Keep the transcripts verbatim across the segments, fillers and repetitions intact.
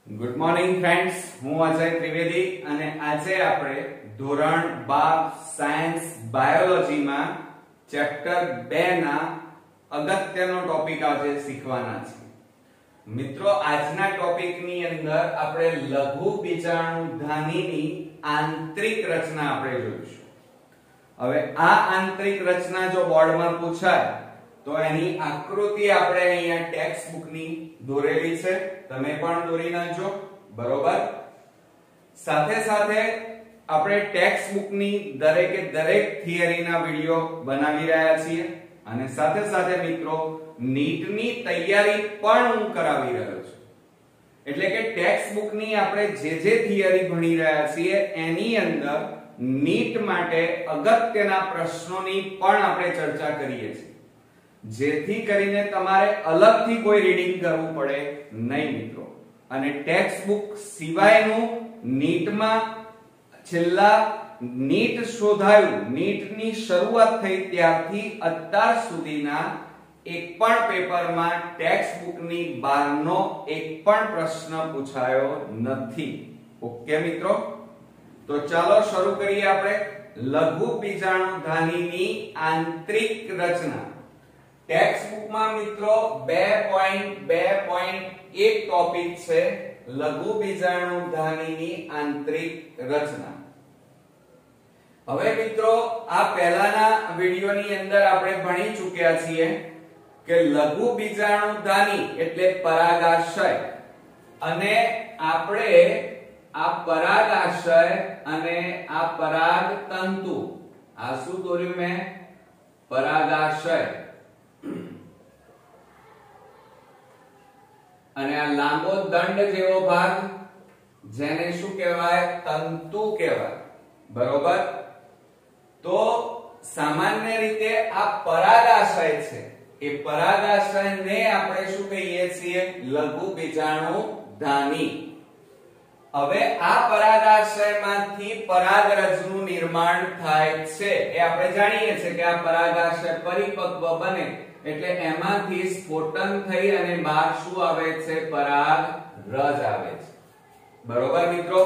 Good morning friends, હું અજય ત્રિવેદી અને આજે આપણે ધોરણ બાર સાયન્સ બાયોલોજી માં ચેપ્ટર બે ના અગત્યનો ટોપિક આજે શીખવાના છે. મિત્રો, આજના ટોપિકની અંદર આપણે લઘુ બીજાણુધાનીની આંતરિક રચના આપણે જોઈશું. હવે આ આંતરિક રચના જો બોર્ડમાં પૂછાય તો એની આકૃતિ આપણે અહીંયા ટેક્સ્ટ બુક ની દોરેલી છે, તમે પણ દોરી નાખજો. બરોબર. સાથે સાથે આપણે ટેક્સ્ટ બુક ની દરેકે દરેક થિયરીના વિડિયો બનાવી રહ્યા છીએ અને સાથે સાથે મિત્રો નીટ ની તૈયારી પણ હું કરાવી રહ્યો છું. એટલે કે ટેક્સ્ટ બુક ની આપણે જે જે થિયરી ભણી રહ્યા છીએ એની અંદર નીટ માટે અગત્યના પ્રશ્નોની પણ આપણે ચર્ચા કરીએ છીએ, જેથી કરીને તમારે અલગથી કોઈ રીડિંગ કરવું પડે નહીં મિત્રો. અને ટેક્સ્ટ બુક સિવાયનું નીટમાં છેલ્લા નીટ શોધાયું, નીટની શરૂઆત થઈ ત્યારથી અત્યાર સુધીના એક પણ પેપરમાં ટેક્સ્ટ બુકની બહારનો એક પણ પ્રશ્ન પૂછાયો નથી. ઓકે મિત્રો, તો ચાલો શરૂ કરીએ આપણે લઘુ બીજાણુધાનીની આંતરિક રચના. ટેક્સ્ટ બુકમાં મિત્રો બે પોઈન્ટ બે પોઈન્ટ એક ટોપિક છે લઘુ બીજાણુધાનીની આંતરિક રચના. હવે મિત્રો આ પહેલાના વિડિયોની અંદર આપણે ભણી ચૂક્યા છીએ કે લઘુ બીજાણુધાની એટલે પરાગાશય, અને આપણે આ પરાગાશય અને આ પરાગતંતુ, આ શું દોર્યું મેં? પરાગાશય. અને આ લાંબો દંડ જેવો ભાગ જેને શું કહેવાય? તંતુ કહેવાય. બરોબર. તો સામાન્ય રીતે આ પરાગાશય છે, એ પરાગાશયને આપણે શું કહીએ છીએ? લઘુ બીજાણુધાની. હવે આ પરાગાશયમાંથી પરાગરજનું નિર્માણ થાય છે. એ આપણે જાણીએ છીએ કે આ પરાગાશય પરિપક્વ બને એટલે એમાંથી સ્ફોટન થઈ અને બહાર શું આવે છે? પરાગરજ આવે છે. બરોબર મિત્રો.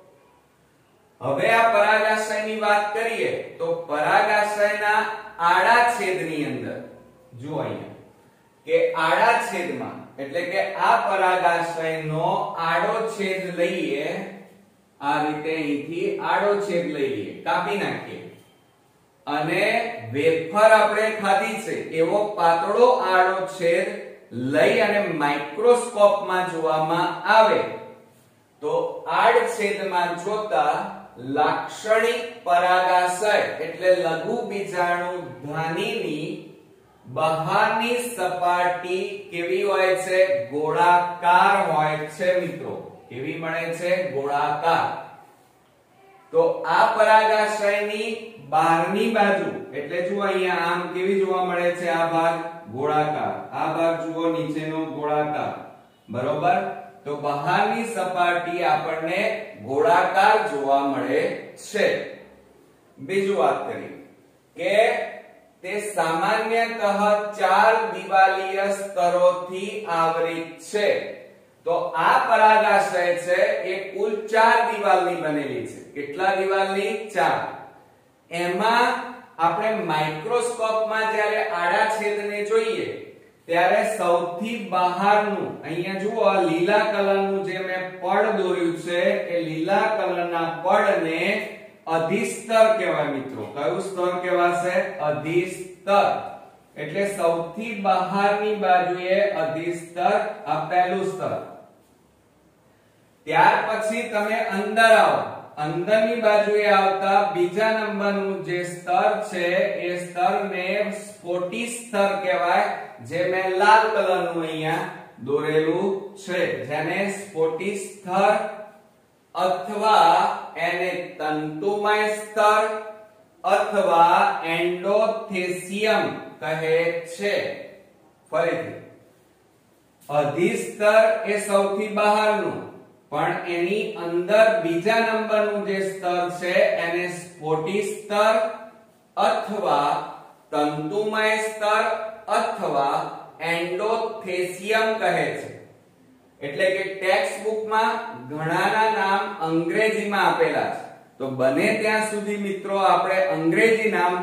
હવે આ પરાગાશયની વાત કરીએ તો પરાગાશયના આડા છેદની અંદર જુઓ અહીંયા કે આડા છેદમાં એટલે કે આ પરાગાશયનો આડો છેદ લઈએ, આ રીતે અહીંથી આડો છેદ લઈ લઈએ, કાપી નાખીએ, અને વેફર આપણે ખાધી છે એવો પાતળો આડો છેદ લઈ અને માઇક્રોસ્કોપમાં જોવામાં આવે તો આડછેદમાં જોતા લાક્ષણિક પરાગાશય એટલે લઘુ બીજાણુધાનીની બહારની સપાટી કેવી હોય છે? ગોળાકાર હોય છે મિત્રો. કેવી મળે છે? ગોળાકાર. તો આ પરાગાશયની બહારની બાજુ એટલે જુઓ અહીંયા આમ કેવી જોવા મળે છે? આ ભાગ ગોળાકાર, આ ભાગ જુઓ નીચેનો ગોળાકાર. બરોબર. તો બહારની સપાટી આપણને ગોળાકાર જોવા મળે છે. બીજું વાત કરીએ કે તે સામાન્યતઃ ચાર દિવાલીય સ્તરોથી આવરિત છે. તો આ પરાગાશય છે એ કુલ ચાર દિવાલની બનેલી છે. કેટલા દિવાલની? ચાર. એમાં આપણે માઇક્રોસ્કોપમાં જ્યારે આડા છેદને જોઈએ ત્યારે સૌથી બહારનું અહીંયા જુઓ આ લીલા કલરનું જે મેં પડ દોર્યું છે એ લીલા કલરના પડને અધિસ્તર કહેવાય મિત્રો. કયું સ્તર કહેવાશે? અધિસ્તર. એટલે સૌથી બહારની બાજુએ અધિસ્તર, આ પહેલું સ્તર. ત્યાર પછી તમે અંદર આવો, અંદરની બાજુએ આવતા બીજા નંબરનું જે સ્તર છે એ સ્તરને સ્ફોટી સ્તર કહેવાય, જે મેં લાલ કલરનું અહીંયા દોરેલું છે, જેને સ્ફોટી સ્તર અથવા એને તંતુમય સ્તર અથવા એન્ડોથેસિયમ કહે છે. ફરીથી, અધિસ્તર એ સૌથી બહારનું, પણ એની અંદર બીજા નંબરનું જે સ્તર છે એને સ્ફોટી સ્તર અથવા તંતુમય સ્તર અથવા એન્ડોથેસિયમ કહે છે. એટલે કે ટેક્સ્ટ બુકમાં ઘણાના નામ અંગ્રેજીમાં આપેલા છે, તો બને ત્યાં સુધી મિત્રો આપણે અંગ્રેજી નામ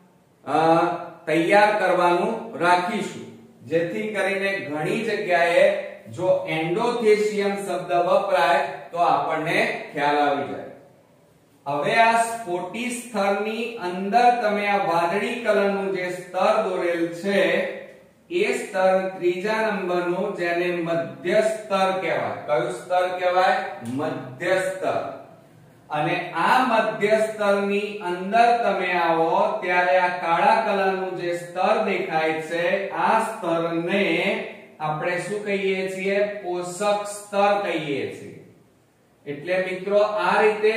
તૈયાર કરવાનું રાખીશું, જેથી કરીને ઘણી જગ્યાએ જો એન્ડોથેસિયમ શબ્દ વપરાય તો આપણને ખ્યાલ આવી જાય. હવે આ સ્ફોટી સ્તરની અંદર તમે આ વાદળી કલરનું જે સ્તર દોરેલ છે એ સ્તર ત્રીજા નંબરનું, જેને મધ્ય સ્તર કહેવાય. કયું સ્તર કહેવાય? મધ્ય સ્તર. અને આ મધ્ય સ્તરની અંદર તમે આવો ત્યારે આ કાળા કલરનું જે સ્તર દેખાય છે આ સ્તરને આપણે શું કહીએ છીએ? પોષક સ્તર કહીએ છીએ. એટલે મિત્રો આ રીતે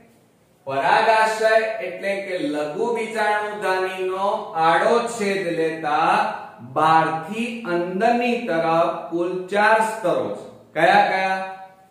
પરાગાશય એટલે કે લઘુ બીજાણુધાનીનો આડો છેદ લેતા બહાર થી અંદરની તરફ કુલ ચાર સ્તરો છે. કયા કયા?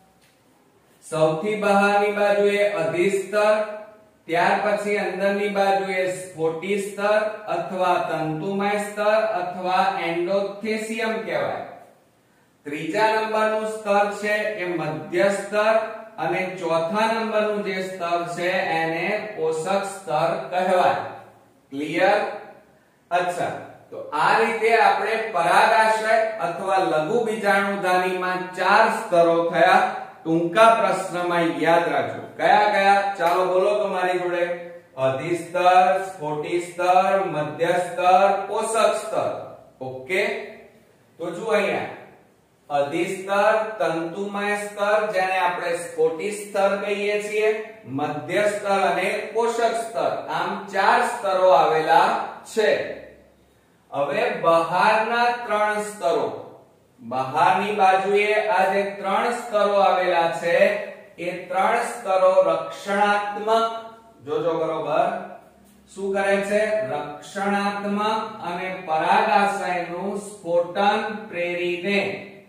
સૌથી બહારની બાજુએ અધિસ્તર, ત્યાર પછી અંદરની બાજુએ સ્ફોટી સ્તર અથવા તંતુમય સ્તર અથવા એન્ડોથેસિયમ કહેવાય. ત્રીજા નંબરનું સ્તર છે એ મધ્ય સ્તર અને ચોથા નંબરનું જે સ્તર છે એને પોષક સ્તર કહેવાય. ક્લિયર? અચ્છા, તો આ રીતે આપણે પરાગાશય અથવા લઘુ બીજાણુધાનીમાં ચાર સ્તરો થયા. ટૂંકા પ્રશ્નમાં યાદ રાખજો. કયા કયા? ચાલો બોલો તમારી જોડે. અધિસ્તર, સ્ફોટી સ્તર, મધ્ય સ્તર, પોષક સ્તર. ઓકે, તો જો અહીંયા અધિસ્તર, તંતુમય સ્તર જેને આપણે સ્ફોટી સ્તર કહીએ છીએ, મધ્ય સ્તર અને પોષક સ્તર, આમ ચાર સ્તરો આવેલા છે. હવે બહારના ત્રણ સ્તરો, બહારની બાજુએ આ જે ત્રણ સ્તરો આવેલા છે એ ત્રણ સ્તરો રક્ષણાત્મક, જોજો બરોબર, શું કરે છે? રક્ષણાત્મક અને પરાગાશયનું સ્ફોટન પ્રેરીને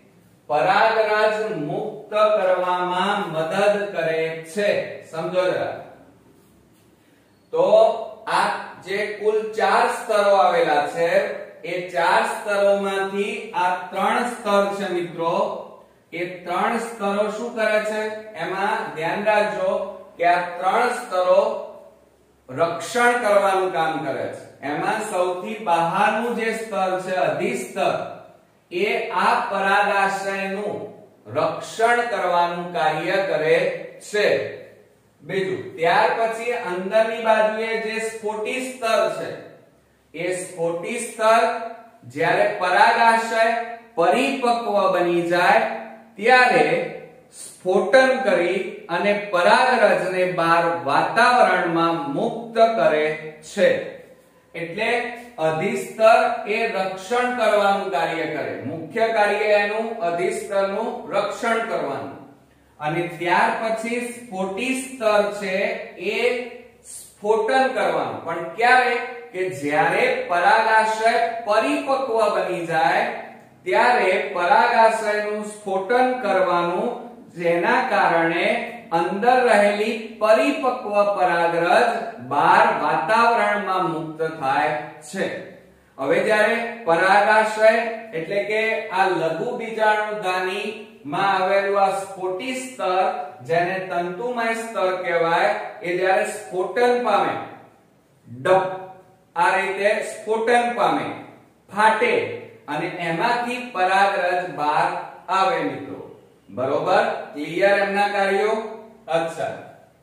પરાગરજ મુક્ત કરવામાં મદદ કરે છે. સમજો જરા. તો આ જે કુલ ચાર સ્તરો આવેલા છે એ ચાર સ્તરોમાંથી આ ત્રણ સ્તર છે મિત્રો, એ ત્રણ સ્તરો શું કરે છે? એમાં ધ્યાન રાખજો કે આ ત્રણ સ્તરો રક્ષણ કરવાનું કામ કરે છે. એમાં સૌથી બહારનું જે સ્તર છે અધિસ્તર, એ આ પરાગાશયનું રક્ષણ કરવાનું કાર્ય કરે છે. બીજું, ત્યાર પછી અંદરની બાજુએ જે સ્ફોટી સ્તર છે એ સ્ફોટી સ્તર જ્યારે પરાગાશય પરિપક્વ બની જાય ત્યારે સ્ફોટન કરી અને પરાગરજને બહાર વાતાવરણમાં મુક્ત કરે છે. એટલે અધિસ્તર એ રક્ષણ કરવાનું કાર્ય કરે. મુખ્ય કાર્ય એનું અધિસ્તરનું રક્ષણ કરવાનું. અને ત્યાર પછી સ્ફોટી સ્તર છે એ સ્ફોટન કરવાનું. પણ ક્યારે? કે જ્યારે પરાગાશય પરિપક્વ બની જાય ત્યારે પરાગાશયનું સ્ફોટન કરવાનું, જેના કારણે અંદર રહેલી પરિપક્વ પરાગરજ બહાર વાતાવરણમાં મુક્ત થાય છે. હવે જ્યારે પરાગાશય એટલે કે આ લઘુ બીજાણુધાની માં આવેલું આ સ્ફોટી સ્તર જેને તંતુમય સ્તર કહેવાય, એ જ્યારે સ્ફોટન પામે, ડપ આ રીતે સ્ફોટન પામે, ફાટે અને એમાંથી પરાગરજ બહાર આવે મિત્રો. બરોબર? ક્લિયર એમના કાર્યો? અચ્છા,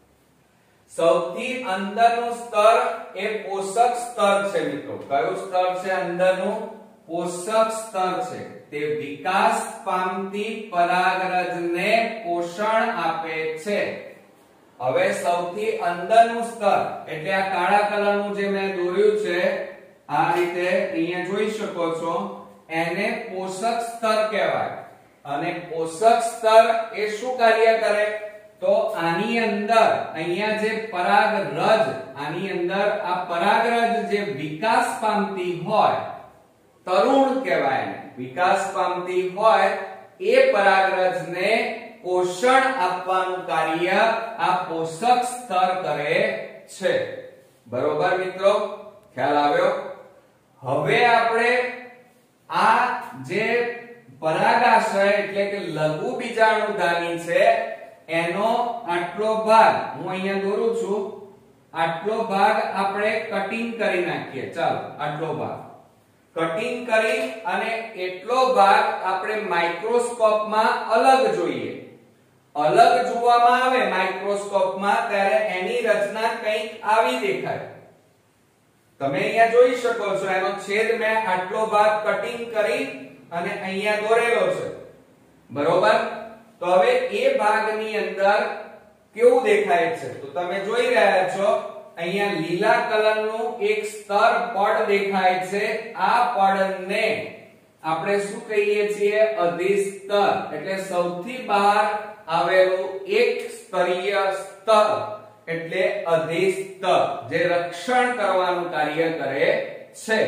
સૌથી અંદરનું સ્તર એ પોષક સ્તર છે મિત્રો. કયું સ્તર છે? અંદરનું પોષક સ્તર છે. તે વિકાસ પામતી પરાગરજને પોષણ આપે છે. હવે સૌથી અંદરનું સ્તર એટલે આ કાળા કલરનું જે મેં દોર્યું છે આ રીતે અહીંયા જોઈ શકો છો, એને પોષક સ્તર કહેવાય. અને પોષક સ્તર એ શું કાર્ય કરે? તો આની અંદર અહીંયા જે પરાગરજ, આની અંદર આ પરાગરજ જે વિકાસ પામતી હોય, તરુણ કહેવાય એને, વિકાસ પામતી હોય એ પરાગરજને પોષણ આપવાનું કાર્ય આ પોષક સ્તર કરે છે. બરોબર મિત્રો? ખ્યાલ આવ્યો? હવે આપણે આ જે પરાગાશય એટલે કે લઘુ બીજાણુધાની છે એનો આટલો ભાગ હું અહીંયા દોરું છું, આટલો ભાગ આપણે કટિંગ કરી નાખીએ. ચાલો આટલો ભાગ કટિંગ કરી અને એટલો ભાગ આપણે માઇક્રોસ્કોપમાં અલગ જોઈએ. અલગ જોવામાં આવે માઇક્રોસ્કોપમાં ત્યારે એની રચના કંઈક આવી દેખાય. તમે અહીંયા જોઈ શકો છો એનો છેદ મેં આટલો ભાગ કટિંગ કરી અને અહીંયા દોરેલો છે, બરોબર. તો હવે એ ભાગની અંદર કેવું દેખાય છે તો તમે જોઈ રહ્યા છો અહીંયા લીલા કલરનું એક સ્તર પડ દેખાય છે. આ પડને આપણે શું કહીએ છીએ? અધિસ્તર. એટલે સૌથી બહાર આવેલું એક સ્તરીય સ્તર એટલે અધિસ્તર, જે રક્ષણ કરવાનું કાર્ય કરે છે.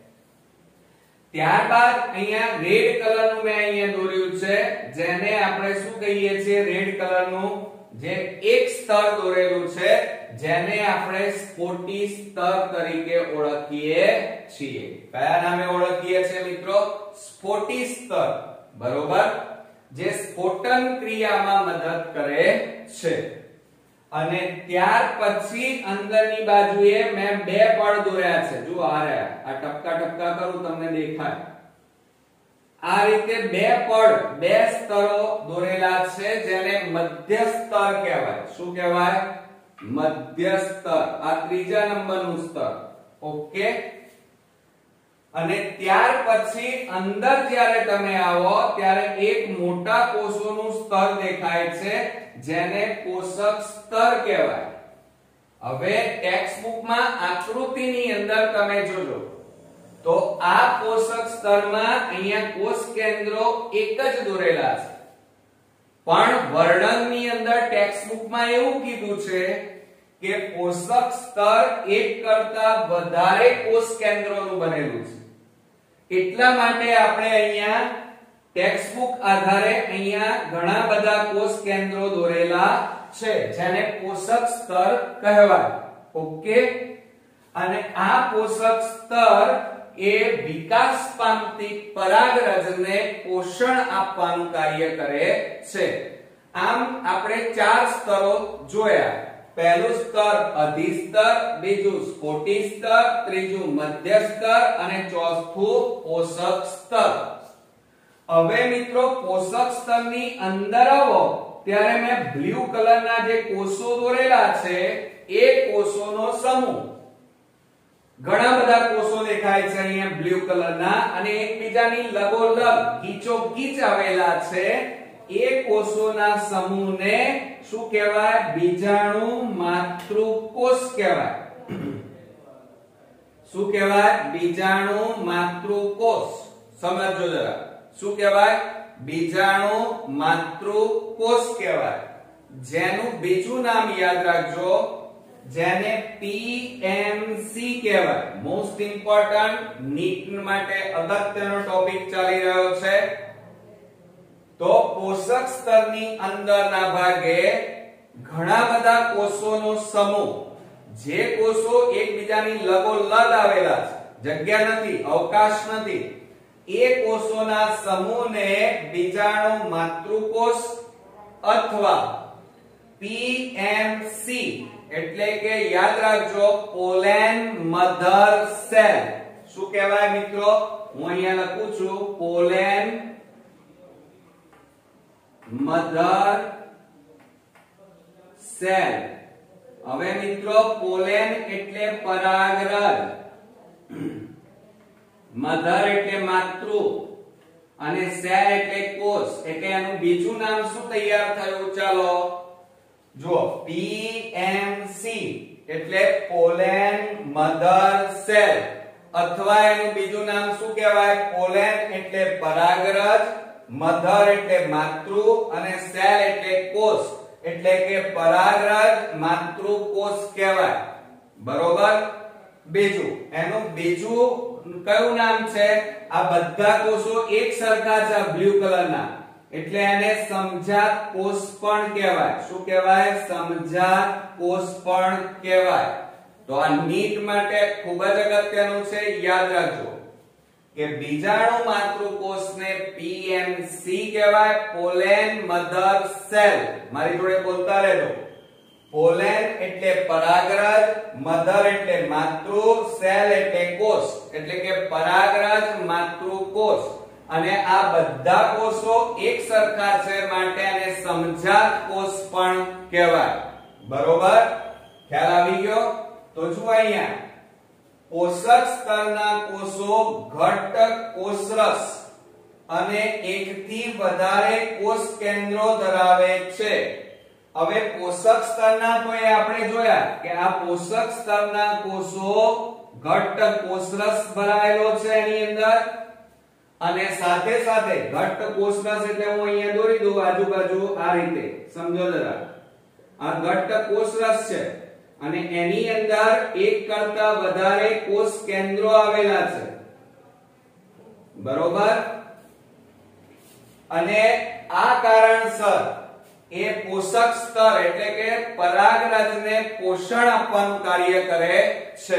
ત્યારબાદ અહીંયા રેડ કલરનું મેં અહીંયા દોર્યું છે, જેને આપણે શું કહીએ છીએ? રેડ કલરનું જે એક સ્તર દોરેલું છે જેને આપણે સ્ફોટી સ્તર તરીકે ઓળખીએ છીએ. કયા નામે ઓળખીએ છીએ મિત્રો? સ્ફોટી સ્તર, બરોબર, જે સ્ફોટન ક્રિયામાં મદદ કરે છે. અને ત્યાર પછી અંદરની બાજુએ મેં બે પડ દોર્યા છે. જો આ રહ્યા, આ ટપકા ટપકા કરું તમને દેખાય. આ રીતે બે પડ, બે સ્તરો દોરેલા છે જેને મધ્ય સ્તર કહેવાય. શું કહેવાય? મધ્ય સ્તર. આ ત્રીજા નંબરનું સ્તર. ઓકે. અને ત્યાર પછી અંદર જ્યારે તમે આવો ત્યારે એક મોટા કોષોનું સ્તર દેખાય છે જેને પોષક સ્તર કહેવાય. હવે ટેક્સ્ટબુકમાં આકૃતિની અંદર તમે જોજો તો આ પોષક સ્તરમાં અહીંયા કોષ કેન્દ્રો એક જ દોરેલા છે, પણ વર્ણનની અંદર ટેક્સ્ટબુકમાં એવું કીધું છે કે પોષક સ્તર એક કરતા વધારે કોષ કેન્દ્રોનું બનેલું છે. એટલા માટે આપણે અહીંયા ટેક્સ્ટબુક આધારે અહીંયા ઘણા બધા કોષ કેન્દ્રો દોરેલા છે જેને પોષક સ્તર કહેવાય. ઓકે. અને આ પોષક સ્તર એ વિકાસ પામતી પરાગરજને પોષણ આપવાનું કાર્ય કરે છે. આમ આપણે ચાર સ્તરો જોયા. પહેલું સ્તર અધિસ્તર, બીજું સ્ફોટી સ્તર, ત્રીજું મધ્ય સ્તર અને ચોથું પોષક સ્તર. હવે મિત્રો પોષક સ્તરની અંદર આવો ત્યારે મેં બ્લુ કલરના જે કોષો દોરેલા છે એ કોષોનો સમૂહ, ઘણા બધા કોષો દેખાય છે અહીંયા બ્લુ કલરના અને એકબીજાની લગોલગ ગીચોગીચ આવેલા છે. એ કોષોના સમૂહને શું કહેવાય? બીજાણુ માતૃકોષ કહેવાય. શું કહેવાય? બીજાણુ માતૃકોષ. સમજો જરા. શું કહેવાય? બીજાણુ માતૃકોષ કહેવાય. જેનું બીજું નામ યાદ રાખજો, જેને પીએમસી કહેવાય. મોસ્ટ ઇમ્પોર્ટન્ટ, નીટ માટે અગત્યનો ટોપિક ચાલી રહ્યો છે. તો પોષક સ્તરની અંદરના ભાગે ઘણા બધા કોષોનો સમૂહ, જે કોષો એકબીજાની લગોલગ આવેલા છે, જગ્યા નથી, અવકાશ નથી, એ કોષોના સમૂહને બીજાણુ માતૃકોષ અથવા પીએમસી એટલે કે યાદ રાખજો પોલેન મધર સેલ. શું કહેવાય મિત્રો? હું અહીંયા લખું છું પોલેન મધર સેલ. હવે મિત્રો પોલેન એટલે પરાગરજ, મધર એટલે માતૃ અને સેલ એટલે કોષ. એટલે એનું બીજું નામ શું તૈયાર થયું? ચાલો જો પીએમસી એટલે પોલેન મધર સેલ, અથવા એનું બીજું નામ શું કહેવાય? પોલેન એટલે પરાગરજ, મધર એટલે માતૃ અને સેલ એટલે કોષ, એટલે કે પરાગરજ માતૃકોષ કહેવાય. બરોબર. બીજું એનું બીજું કયું નામ છે? આ બધા કોષો એક સરખા છે બ્લુ કલરના, એટલે એને સમજાત કોષ પણ કહેવાય. શું કહેવાય? સમજાત કોષ પણ કહેવાય. તો આ નીટ માટે ખૂબ જ અગત્યનું છે, યાદ રાખજો. કે બીજાણુ માતૃકોષને પીએમસી કહેવાય, પોલેન મધર સેલ. મારી જોડે બોલતા રહેજો. પોલેન એટલે પરાગરજ, મધર એટલે માતૃ, સેલ એટલે કોષ, એટલે કે પરાગરજ માતૃકોષ. અને આ બધા કોષો એક સરખા છે માટે આને સમજાત કોષ પણ કહેવાય. બરોબર, ખ્યાલ આવી ગયો? તો જુઓ અહીંયા પોષક સ્તરના કોષો ઘટ્ટ કોષરસ અને એકથી વધારે કોષ કેન્દ્રો ધરાવે છે. હવે પોષક સ્તરના તો એ આપણે જોયા કે આ પોષક સ્તરના કોષો ઘટ્ટ કોષરસ ભરાયેલો છે એની અંદર, અને સાથે સાથે ઘટ્ટ કોષરસ એટલે હું અહીંયા દોરી દઉં આજુબાજુ આ રીતે, સમજો જરા. આ ઘટ્ટ કોષરસ છે અને એની અંદર એક કરતા વધારે કોષ કેન્દ્રો આવેલા છે. બરોબર, અને આ કારણસર એ પોષક સ્તર એટલે કે પરાગરજને પોષણ આપવાનું કાર્ય કરે છે.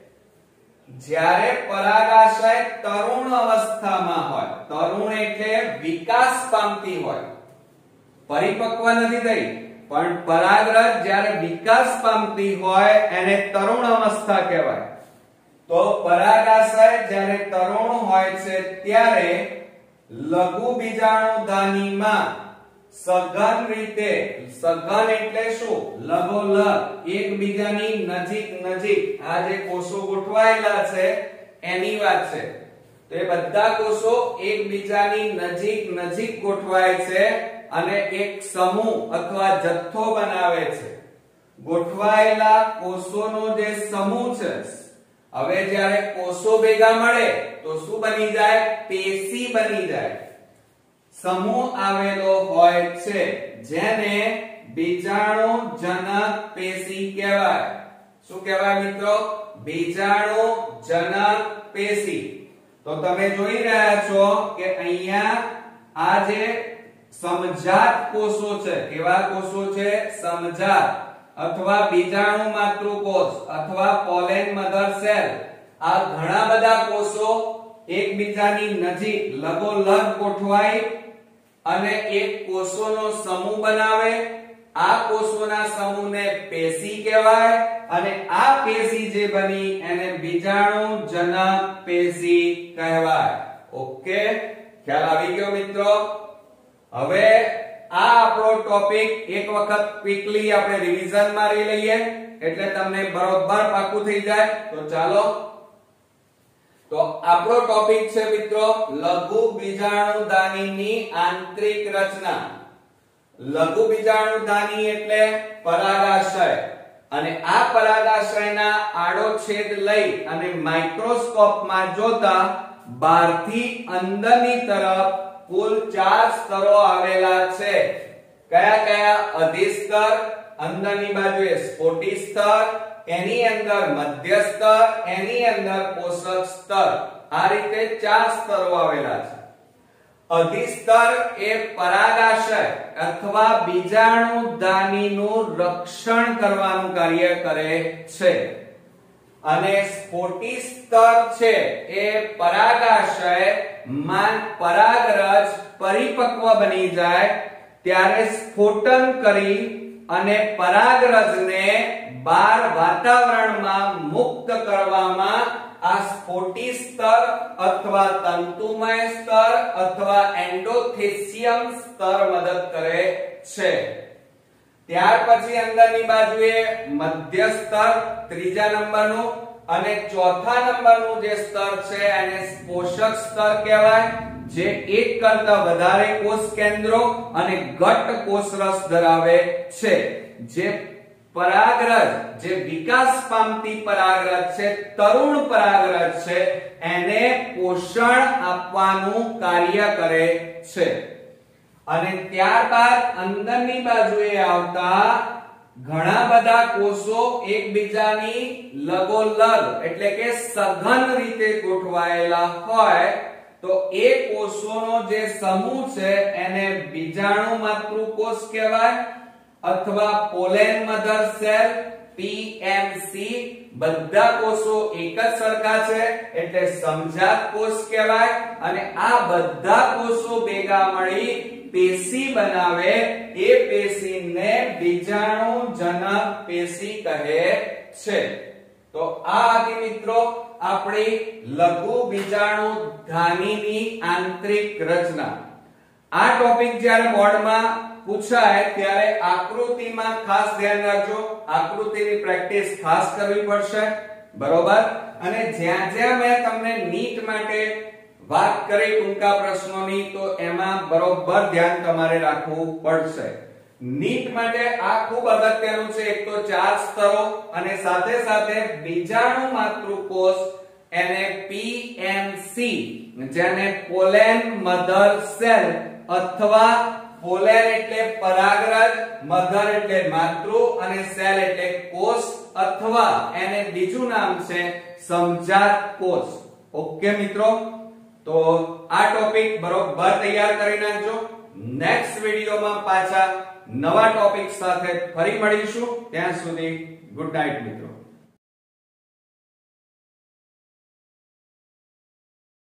જ્યારે પરાગાશય તરુણ અવસ્થામાં હોય, તરુણ એટલે વિકાસ પામતી હોય, પરિપક્વ નથી થઈ, પણ પરાગરજ જ્યારે વિકાસ પામતી હોય એને તરુણ અવસ્થા કહેવાય. તો પરાગાશય જ્યારે તરુણ હોય છે ત્યારે લઘુ બીજાણુધાનીમાં સઘન રીતે, સઘન એટલે શું? લગોલગ એકબીજાની નજીક નજીક આ જે કોષો ગોઠવાયેલા છે એની વાત છે. તો એ બધા કોષો એકબીજાની નજીક નજીક ગોઠવાય છે અને એક સમૂહ અથવા જથ્થો બનાવે છે. ગોઠવાયેલા કોષોનો જે સમૂહ છે, હવે જ્યારે કોષો ભેગા મળે તો શું બની જાય? પેશી બની જાય. સમૂહ આવેલો હોય છે જેને બીજાણુ જનક પેશી કહેવાય. શું કહેવાય મિત્રો? બીજાણુ જનક પેશી. તો તમે જોઈ રહ્યા છો કે અહીંયા આ જે સમજાત કોષો છે, કેવા કોષો છે? સમજાત અથવા બીજાણુ માતૃકોષ અથવા પોલેન મધર સેલ. આ ઘણા બધા કોષો એકબીજાની નજીક લગોલગ ગોઠવાય અને એક કોષોનો સમૂહ બનાવે. આ કોષોના સમૂહને પેશી કહેવાય અને આ પેશી જે બની એને બીજાણુ જનક પેશી કહેવાય. ઓકે, ખ્યાલ આવી ગયો મિત્રો? હવે આ આપણો ટોપિક એક વખત ક્વિકલી આપણે રિવિઝન મારી લઈએ એટલે તમને બરોબર પાકું થઈ જાય. તો ચાલો, તો આપણો ટોપિક છે મિત્રો લઘુ બીજાણુધાનીની આંતરિક રચના. લઘુ બીજાણુધાની એટલે પરાગાશય, અને આ પરાગાશયના આડોછેદ લઈ અને માઇક્રોસ્કોપમાં જોતા બહારથી અંદરની તરફ કુલ ચાર સ્તરો આવેલા છે. કયા કયા? અધિસ્તર, અંદરની બાજુએ સ્ફોટી સ્તર, એની અંદર મધ્ય સ્તર, એની અંદર પોષક સ્તર. આ રીતે ચાર સ્તરો આવેલા છે. અધિસ્તર એ પરાગાશય અથવા બીજાણુધાનીનું રક્ષણ કરવાનું કાર્ય કરે છે, અને સ્ફોટી સ્તર છે એ પરાગાશય માં પરાગરજ પરિપક્વ બની જાય ત્યારે સ્ફોટન કરી અને પરાગરજને બહાર વાતાવરણમાં મુક્ત કરવામાં આ સ્ફોટી સ્તર અથવા તંતુમય સ્તર અથવા એન્ડોથેસિયમ સ્તર મદદ કરે છે. ત્યાર પછી અંદરની બાજુએ મધ્ય સ્તર ત્રીજા નંબરનું, અને ચોથા નંબરનું જે સ્તર છે એને પોષક સ્તર કહેવાય, જે એક કરતા વધારે કોષ કેન્દ્રો અને ઘટ્ટ કોષરસ ધરાવે છે. જે પરાગરજ, જે વિકાસ પામતી પરાગરજ છે, તરુણ પરાગરજ છે, એને પોષણ આપવાનું કાર્ય કરે છે. અને ત્યારબાદ અંદરની બાજુએ આવતા ઘણા બધા કોષો એકબીજાની લગોલગ એટલે કે સઘન રીતે ગોઠવાયેલા હોય તો એ કોષોનો જે સમૂહ છે એને બીજાણુ માતૃકોષ કહેવાય અથવા પોલેન મધર સેલ. પીએમસી બધા કોષો એક જ સરખા છે એટલે સમજાત કોષ કહેવાય અને આ બધા કોષો ભેગા મળી પેશી બનાવે એ પેશીને બીજાણુજનક પેશી કહે છે। તો આ હતી મિત્રો આપણી લઘુ બીજાણુધાનીની આંતરિક રચના। આ ટોપિક જ્યારે બોર્ડમાં પૂછાય ત્યારે આકૃતિમાં ખાસ ધ્યાન રાખજો, આકૃતિની પ્રેક્ટિસ ખાસ કરવી પડશે, બરોબર। અને જ્યાં જ્યાં મેં તમને નીટ માટે વાત કરી ટૂંકા પ્રશ્નોની તો એમાં બરોબર ધ્યાન તમારે રાખવું પડશે। નીટ માટે આ ખૂબ અગત્યનું છે। એક તો ચાર સ્તરો અને સાથે સાથે બીજાણુ માતૃકોષ એને પીએમસી જેને પોલેન મધર સેલ અથવા પોલેન એટલે પરાગરજ, મધર એટલે માતૃ અને સેલ એટલે કોષ અથવા એને બીજું નામ છે સમજાત કોષ। ઓકે મિત્રો, તો આ ટોપિક બરોબર તૈયાર કરી નાખજો। નેક્સ્ટ વિડિયોમાં પાછા નવા ટોપિક સાથે ફરી મળીશું। ત્યાં સુધી ગુડ નાઈટ મિત્રો।